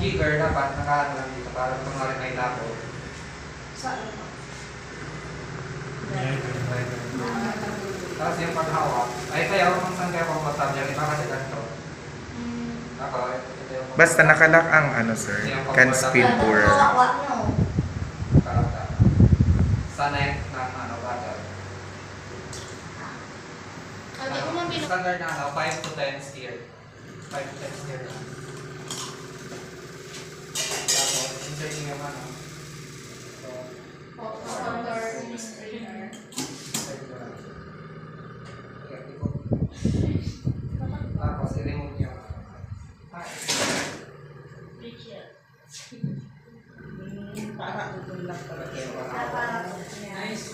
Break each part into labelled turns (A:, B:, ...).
A: jigger dapat nakaano lang dito para kunwari may labo.
B: Saan?
A: Tapos yung paghawak, ay kaya kung saan kaya komportable, iba kasi ganito. Ako, ito yung
C: Basta nakalak ang ano sir, can spill pour.
A: Sanay ng ano, water. Standard na ano, 5 to 10 steer. 5 to 10 steer lang. Tapos, insert yung ano. Tapos, i-remove nyo.
B: Para utol lang talaga. Nice.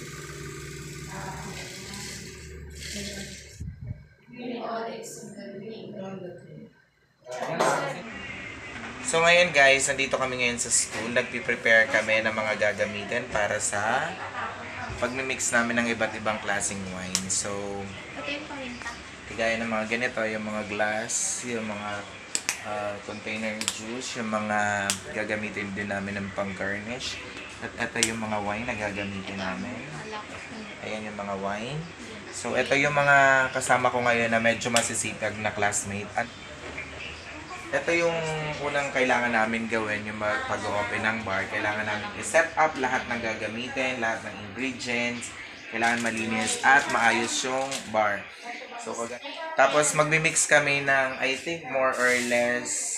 C: So ngayon guys, nandito kami ngayon sa school. Nagpi-prepare kami ng mga gagamitin para sa pagmimix namin ng iba't ibang klaseng wine. So, kagaya ng mga ganito, yung mga glass, yung mga container juice, yung mga gagamitin din namin ng pang-garnish. At ito yung mga wine na gagamitin namin. Ayan yung mga wine. So, ito yung mga kasama ko ngayon na medyo masisipag na classmate. At ito yung unang kailangan namin gawin, yung pag-open ng bar. Kailangan namin i-set up lahat ng gagamitin, lahat ng ingredients. Kailangan malinis at maayos yung bar. So, tapos magmi-mix kami ng, I think, more or less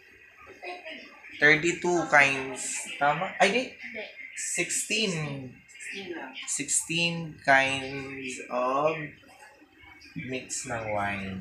C: 32 kinds. Tama? Ay, di. 16 kinds of mix ng wine.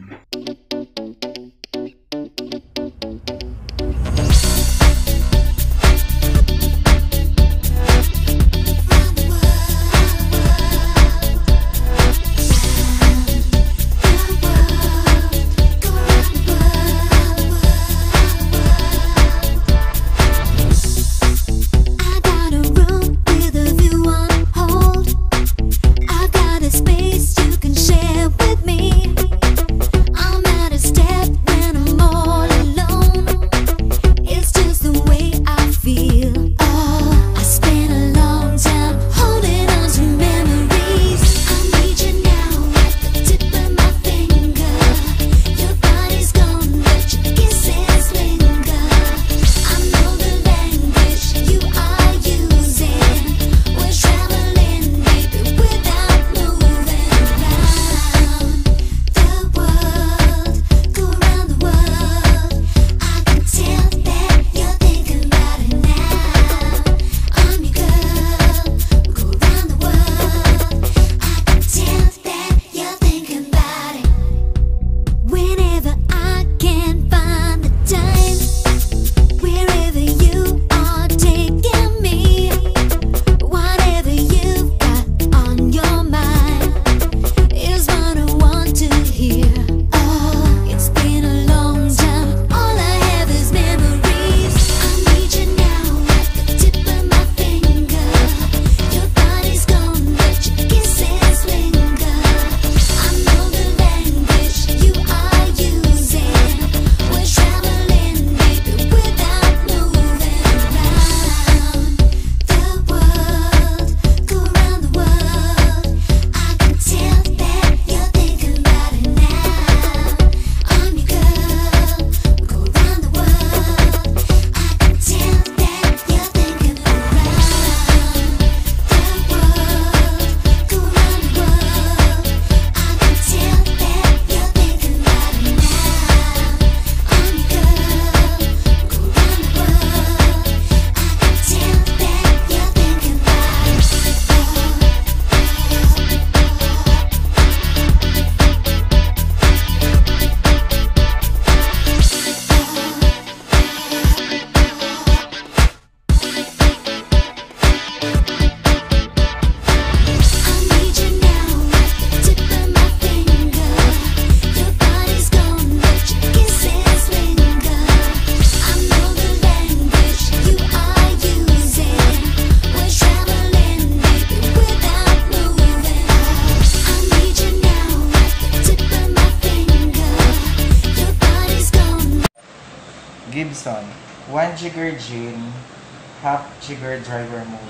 C: Gibson. 1 jigger gin, half jigger dry vermouth.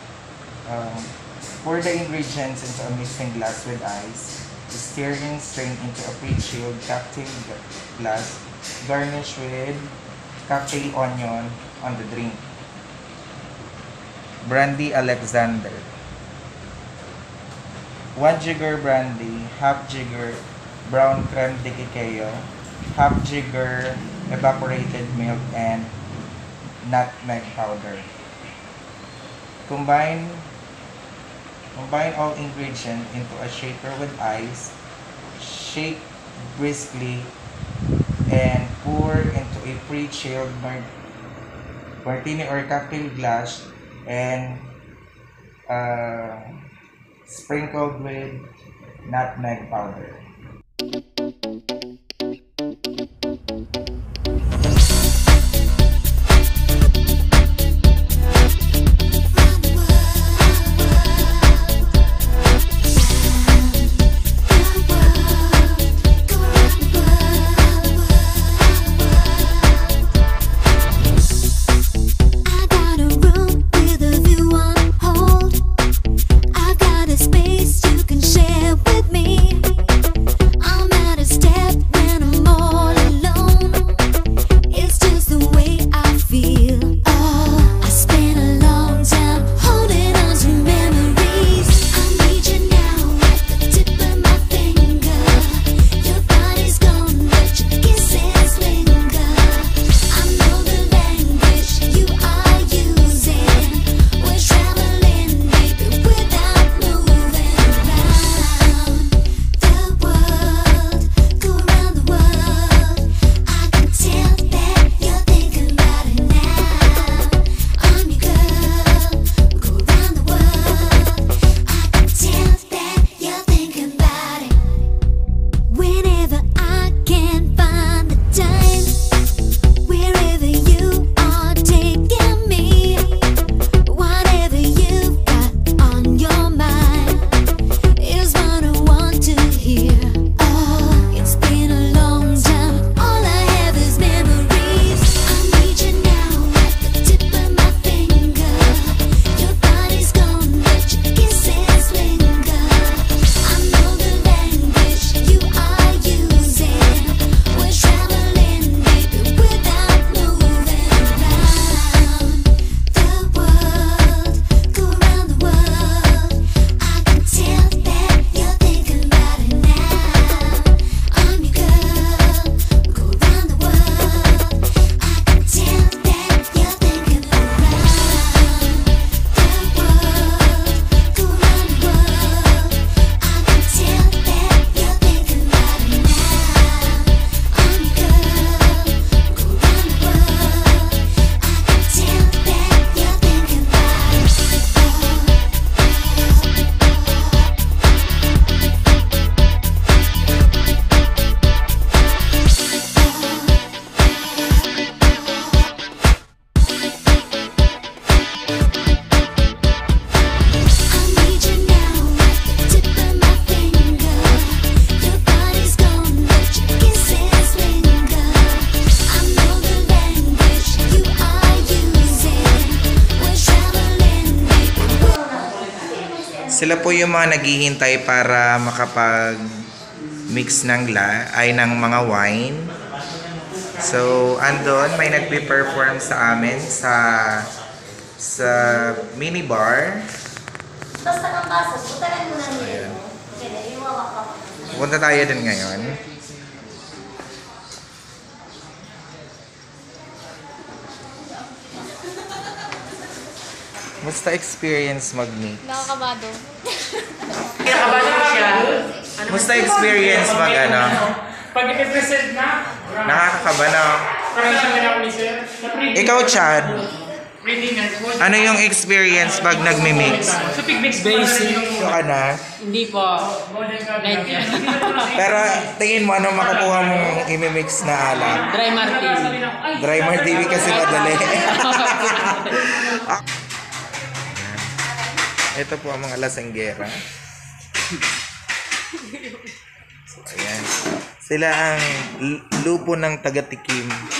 C: Pour the ingredients into a mixing glass with ice. Stir and strain into a pre-chilled cocktail glass. Garnish with cocktail onion on the drink. Brandy Alexander. 1 jigger brandy, half jigger brown creme de cacao, half jigger evaporated milk, and nutmeg powder. Combine all ingredients into a shaker with ice. Shake briskly and pour into a pre-chilled martini or cocktail glass and sprinkled with nutmeg powder. Sila po yung mga naghihintay para makapag-mix ng ng mga wine. So, andon may nagpe-perform sa amin sa minibar.
D: Basta kang kaso, putalan mo na nila.
C: Punta tayo din ngayon. Musta experience mag-mix?
D: Nakakabado.
B: Kinakabahan ko siya.
C: Musta experience mag-ano?
B: Pag i-present na,
C: Nakakakaba na.
B: parang siya na ako ni sir.
C: Ikaw, Chad,
B: Reading and
C: ano yung experience pag nagmi-mix?
B: So, pig mix basic.
C: Ito ka na.
B: Hindi po. Like yan.
C: Pero tingin mo, ano makukuha mong imi-mix na alak?
B: Dry martini.
C: Dry martini kasi madali. Ito po ang mga lasanggera. So, ayan. Sila ang lupo ng taga-tikim.